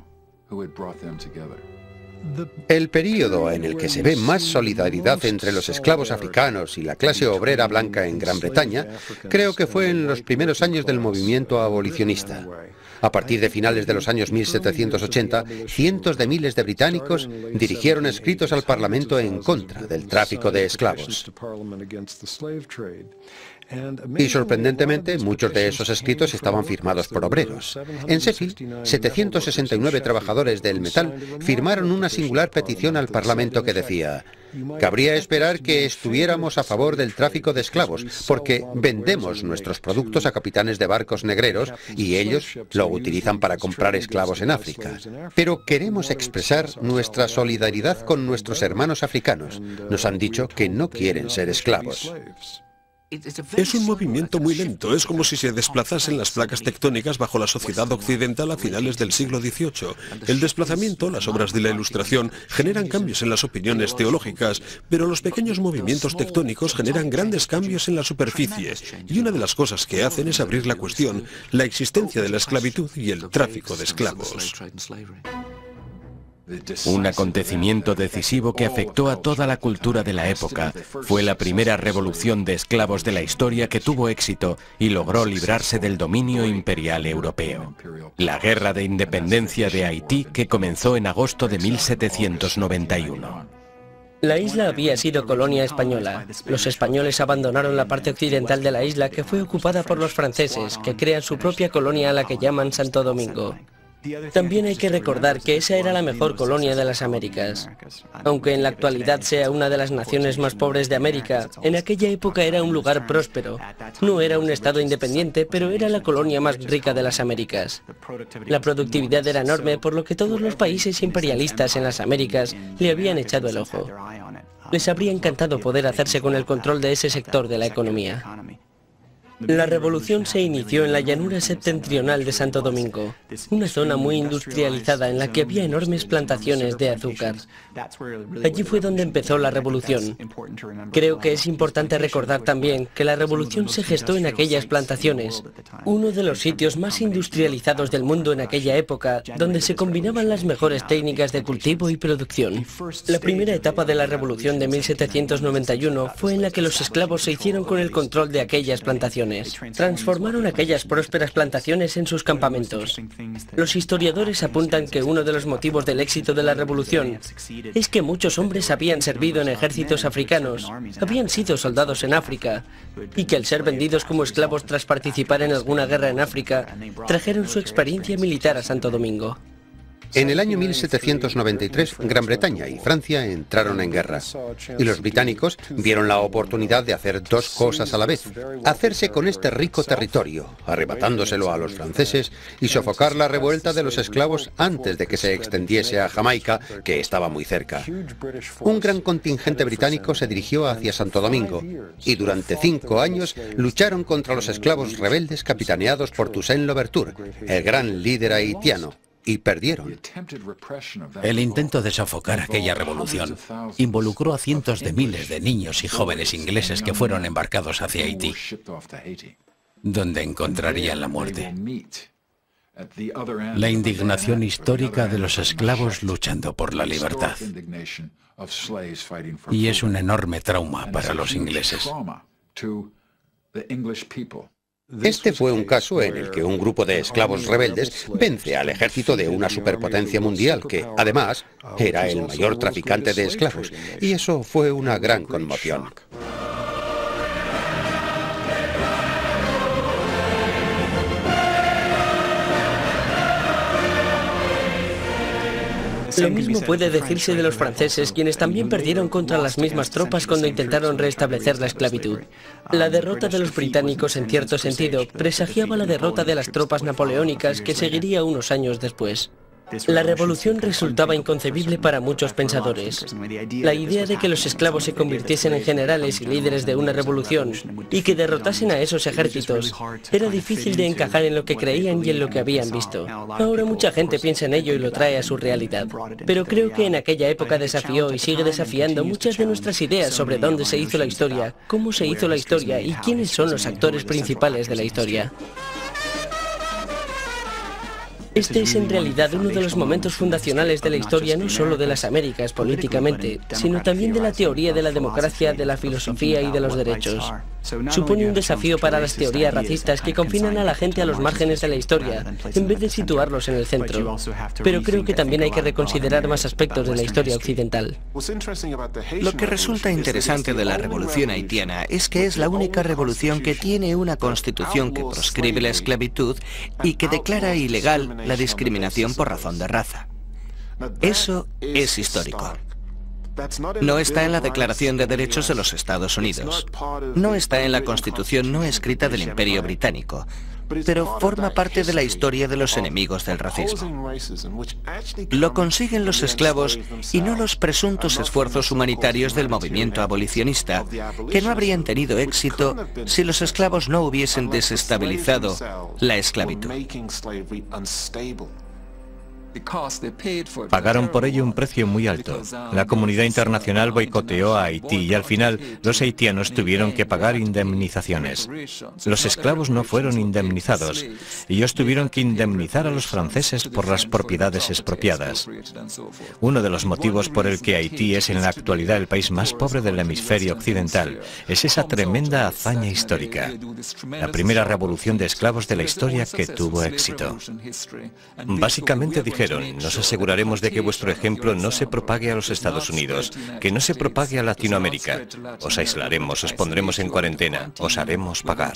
El período en el que se ve más solidaridad entre los esclavos africanos y la clase obrera blanca en Gran Bretaña, creo que fue en los primeros años del movimiento abolicionista. A partir de finales de los años 1780, cientos de miles de británicos dirigieron escritos al Parlamento en contra del tráfico de esclavos. Y sorprendentemente, muchos de esos escritos estaban firmados por obreros. En Sheffield, 769 trabajadores del metal firmaron una singular petición al Parlamento que decía: cabría esperar que estuviéramos a favor del tráfico de esclavos, porque vendemos nuestros productos a capitanes de barcos negreros y ellos lo utilizan para comprar esclavos en África. Pero queremos expresar nuestra solidaridad con nuestros hermanos africanos. Nos han dicho que no quieren ser esclavos. Es un movimiento muy lento, es como si se desplazasen las placas tectónicas bajo la sociedad occidental a finales del siglo XVIII. El desplazamiento, las obras de la Ilustración, generan cambios en las opiniones teológicas, pero los pequeños movimientos tectónicos generan grandes cambios en la superficie, y una de las cosas que hacen es abrir la cuestión, la existencia de la esclavitud y el tráfico de esclavos. Un acontecimiento decisivo que afectó a toda la cultura de la época fue la primera revolución de esclavos de la historia que tuvo éxito y logró librarse del dominio imperial europeo. La Guerra de Independencia de Haití, que comenzó en agosto de 1791. La isla había sido colonia española. Los españoles abandonaron la parte occidental de la isla, que fue ocupada por los franceses, que crean su propia colonia a la que llaman Santo Domingo. También hay que recordar que esa era la mejor colonia de las Américas. Aunque en la actualidad sea una de las naciones más pobres de América, en aquella época era un lugar próspero. No era un estado independiente, pero era la colonia más rica de las Américas. La productividad era enorme, por lo que todos los países imperialistas en las Américas le habían echado el ojo. Les habría encantado poder hacerse con el control de ese sector de la economía. La revolución se inició en la llanura septentrional de Santo Domingo, una zona muy industrializada en la que había enormes plantaciones de azúcar. Allí fue donde empezó la revolución. Creo que es importante recordar también que la revolución se gestó en aquellas plantaciones, uno de los sitios más industrializados del mundo en aquella época, donde se combinaban las mejores técnicas de cultivo y producción. La primera etapa de la revolución de 1791 fue en la que los esclavos se hicieron con el control de aquellas plantaciones. Transformaron aquellas prósperas plantaciones en sus campamentos. Los historiadores apuntan que uno de los motivos del éxito de la revolución es que muchos hombres habían servido en ejércitos africanos, habían sido soldados en África, y que al ser vendidos como esclavos tras participar en alguna guerra en África, trajeron su experiencia militar a Santo Domingo. En el año 1793, Gran Bretaña y Francia entraron en guerra. Y los británicos vieron la oportunidad de hacer dos cosas a la vez. Hacerse con este rico territorio, arrebatándoselo a los franceses, y sofocar la revuelta de los esclavos antes de que se extendiese a Jamaica, que estaba muy cerca. Un gran contingente británico se dirigió hacia Santo Domingo, y durante 5 años lucharon contra los esclavos rebeldes capitaneados por Toussaint Louverture, el gran líder haitiano, y perdieron. El intento de sofocar aquella revolución involucró a cientos de miles de niños y jóvenes ingleses que fueron embarcados hacia Haití, donde encontrarían la muerte. La indignación histórica de los esclavos luchando por la libertad. Y es un enorme trauma para los ingleses. Este fue un caso en el que un grupo de esclavos rebeldes vence al ejército de una superpotencia mundial que, además, era el mayor traficante de esclavos. Y eso fue una gran conmoción. Lo mismo puede decirse de los franceses, quienes también perdieron contra las mismas tropas cuando intentaron restablecer la esclavitud. La derrota de los británicos, en cierto sentido, presagiaba la derrota de las tropas napoleónicas que seguiría unos años después. La revolución resultaba inconcebible para muchos pensadores. La idea de que los esclavos se convirtiesen en generales y líderes de una revolución y que derrotasen a esos ejércitos era difícil de encajar en lo que creían y en lo que habían visto. Ahora mucha gente piensa en ello y lo trae a su realidad. Pero creo que en aquella época desafió y sigue desafiando muchas de nuestras ideas sobre dónde se hizo la historia, cómo se hizo la historia y quiénes son los actores principales de la historia. Este es en realidad uno de los momentos fundacionales de la historia no solo de las Américas políticamente, sino también de la teoría de la democracia, de la filosofía y de los derechos. Supone un desafío para las teorías racistas que confinan a la gente a los márgenes de la historia, en vez de situarlos en el centro. Pero creo que también hay que reconsiderar más aspectos de la historia occidental. Lo que resulta interesante de la revolución haitiana es que es la única revolución que tiene una constitución que proscribe la esclavitud y que declara ilegal la discriminación por razón de raza. Eso es histórico. No está en la Declaración de Derechos de los Estados Unidos. No está en la Constitución no escrita del Imperio Británico. Pero forma parte de la historia de los enemigos del racismo. Lo consiguen los esclavos y no los presuntos esfuerzos humanitarios del movimiento abolicionista, que no habrían tenido éxito si los esclavos no hubiesen desestabilizado la esclavitud. Pagaron por ello un precio muy alto. La comunidad internacional boicoteó a Haití y al final los haitianos tuvieron que pagar indemnizaciones. Los esclavos no fueron indemnizados. Ellos tuvieron que indemnizar a los franceses por las propiedades expropiadas. Uno de los motivos por el que Haití es en la actualidad el país más pobre del hemisferio occidental es esa tremenda hazaña histórica. La primera revolución de esclavos de la historia que tuvo éxito. Básicamente dijeron: nos aseguraremos de que vuestro ejemplo no se propague a los Estados Unidos, que no se propague a Latinoamérica. Os aislaremos, os pondremos en cuarentena, os haremos pagar.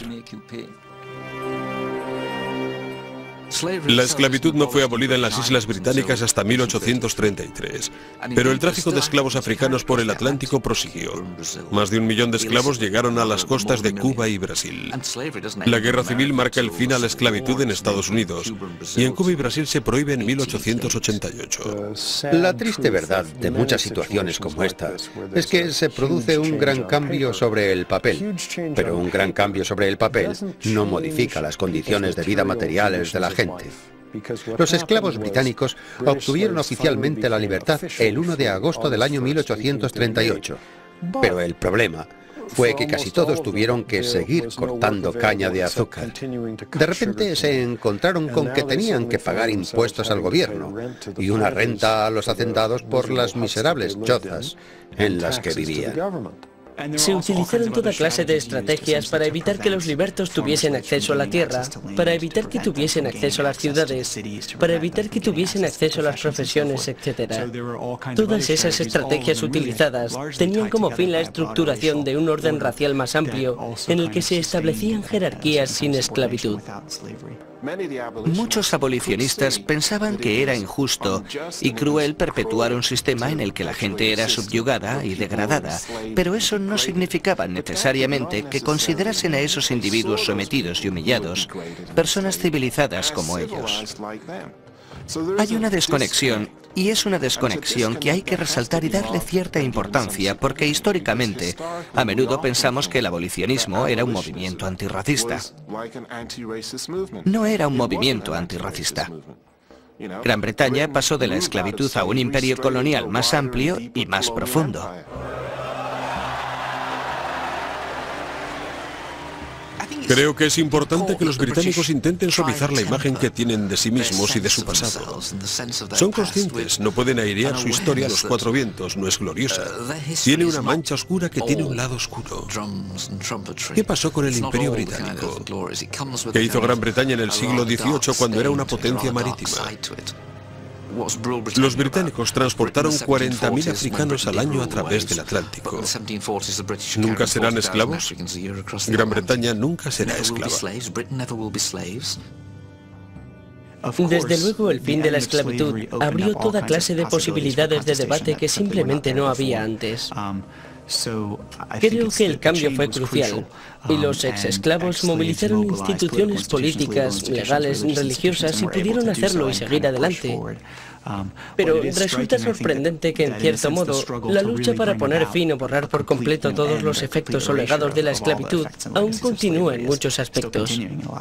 La esclavitud no fue abolida en las Islas Británicas hasta 1833, pero el tráfico de esclavos africanos por el Atlántico prosiguió. Más de 1 millón de esclavos llegaron a las costas de Cuba y Brasil. La guerra civil marca el fin a la esclavitud en Estados Unidos, y en Cuba y Brasil se prohíbe en 1888. La triste verdad de muchas situaciones como esta es que se produce un gran cambio sobre el papel, pero un gran cambio sobre el papel no modifica las condiciones de vida materiales de la gente. Los esclavos británicos obtuvieron oficialmente la libertad el 1 de agosto del año 1838, pero el problema fue que casi todos tuvieron que seguir cortando caña de azúcar. De repente se encontraron con que tenían que pagar impuestos al gobierno y una renta a los hacendados por las miserables chozas en las que vivían. Se utilizaron toda clase de estrategias para evitar que los libertos tuviesen acceso a la tierra, para evitar que tuviesen acceso a las ciudades, para evitar que tuviesen acceso a las profesiones, etc. Todas esas estrategias utilizadas tenían como fin la estructuración de un orden racial más amplio en el que se establecían jerarquías sin esclavitud. Muchos abolicionistas pensaban que era injusto y cruel perpetuar un sistema en el que la gente era subyugada y degradada, pero eso no significaba necesariamente que considerasen a esos individuos sometidos y humillados personas civilizadas como ellos. Hay una desconexión, y es una desconexión que hay que resaltar y darle cierta importancia, porque históricamente a menudo pensamos que el abolicionismo era un movimiento antirracista. No era un movimiento antirracista. Gran Bretaña pasó de la esclavitud a un imperio colonial más amplio y más profundo. Creo que es importante que los británicos intenten suavizar la imagen que tienen de sí mismos y de su pasado. Son conscientes, no pueden airear su historia a los cuatro vientos, no es gloriosa. Tiene una mancha oscura que tiene un lado oscuro. ¿Qué pasó con el Imperio Británico? ¿Qué hizo Gran Bretaña en el siglo XVIII cuando era una potencia marítima? Los británicos transportaron 40.000 africanos al año a través del Atlántico. ¿Nunca serán esclavos? Gran Bretaña nunca será esclava. Desde luego, el fin de la esclavitud abrió toda clase de posibilidades de debate que simplemente no había antes. Creo que el cambio fue crucial y los ex-esclavos movilizaron instituciones políticas, legales, religiosas y pudieron hacerlo y seguir adelante. Pero resulta sorprendente que, en cierto modo, la lucha para poner fin o borrar por completo todos los efectos o legados de la esclavitud aún continúa en muchos aspectos.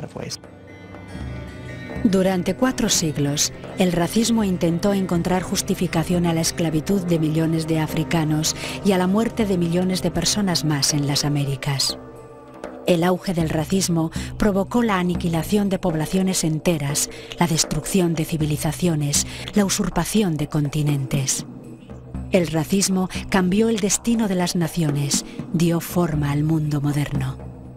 Durante 4 siglos, el racismo intentó encontrar justificación a la esclavitud de millones de africanos y a la muerte de millones de personas más en las Américas. El auge del racismo provocó la aniquilación de poblaciones enteras, la destrucción de civilizaciones, la usurpación de continentes. El racismo cambió el destino de las naciones, dio forma al mundo moderno.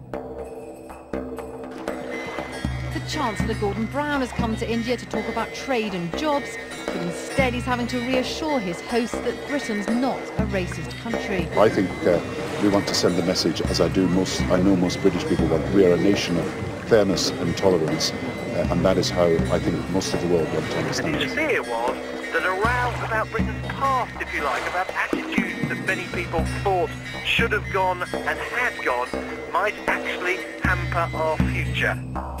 Chancellor Gordon Brown has come to India to talk about trade and jobs, but instead he's having to reassure his hosts that Britain's not a racist country. I think we want to send the message, as I know most British people want. We are a nation of fairness and tolerance, and that is how I think most of the world want to understand it. His fear was that a row about Britain's past, if you like, about attitudes that many people thought should have gone and had gone, might actually hamper our future.